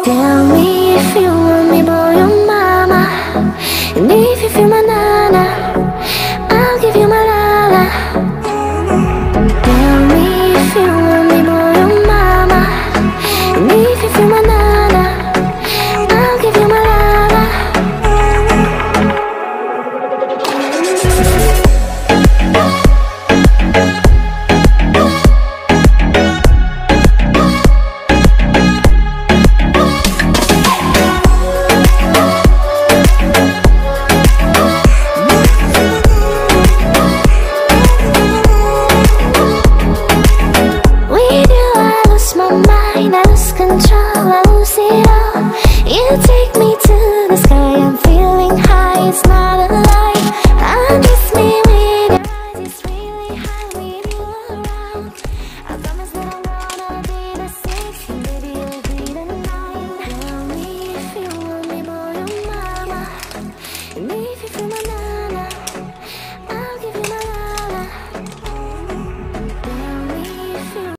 Tell me if you want me, boy or mama. And if you feel my nana, I'll give you my lala. Tell me if you want me, boy or mama. And if you feel my nana, I'll give you my lala. With you I lose my mind, I lose control, I lose it all.